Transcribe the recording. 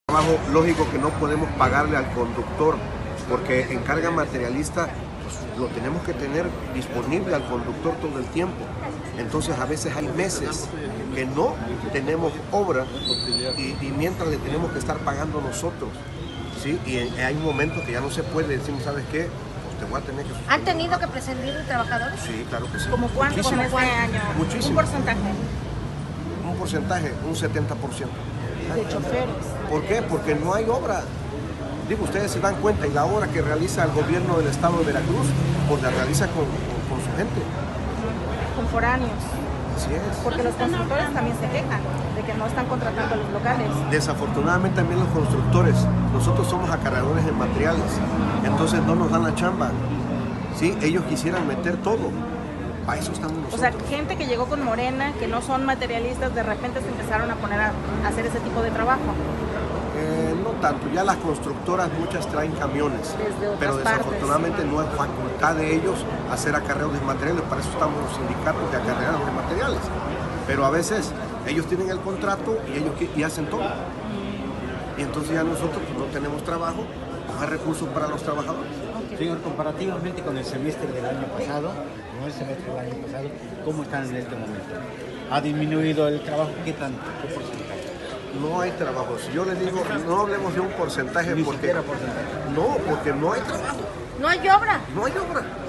Trabajo lógico que no podemos pagarle al conductor, porque en carga materialista pues, lo tenemos que tener disponible al conductor todo el tiempo. Entonces a veces hay meses que no tenemos obra y mientras le tenemos que estar pagando nosotros, ¿sí? Y hay momentos que ya no se puede, decimos, ¿sabes qué? Pues te voy a tener que suspender. ¿Han tenido que prescindir de trabajadores? Sí, claro que sí. ¿Como cuánto con este año? Muchísimo. ¿Un porcentaje? Un porcentaje, un 70%. De choferes. ¿Por qué? Porque no hay obra. Digo, ustedes se dan cuenta, y la obra que realiza el gobierno del estado de Veracruz, pues la realiza con su gente. Con foráneos. Así es. Porque los constructores también se quejan de que no están contratando a los locales. Desafortunadamente también los constructores, nosotros somos acarreadores de materiales, entonces no nos dan la chamba. ¿Sí? Ellos quisieran meter todo. Para eso estamos nosotros. O sea, gente que llegó con Morena, que no son materialistas, de repente se empezaron a poner a hacer ese tipo de trabajo. No tanto, ya las constructoras muchas traen camiones, pero partes. Desafortunadamente no es facultad de ellos hacer acarreos de materiales, para eso estamos los sindicatos de acarreados de materiales. Pero a veces ellos tienen el contrato y ellos hacen todo. Y entonces ya nosotros pues, no tenemos trabajo, no hay recursos para los trabajadores. Señor, comparativamente con el semestre del año pasado, ¿cómo están en este momento? ¿Ha disminuido el trabajo? ¿Qué porcentaje? No hay trabajo. Si yo les digo, no hablemos de un porcentaje, Ni porque siquiera porcentaje. no, porque no hay trabajo. ¿No hay obra? No hay obra.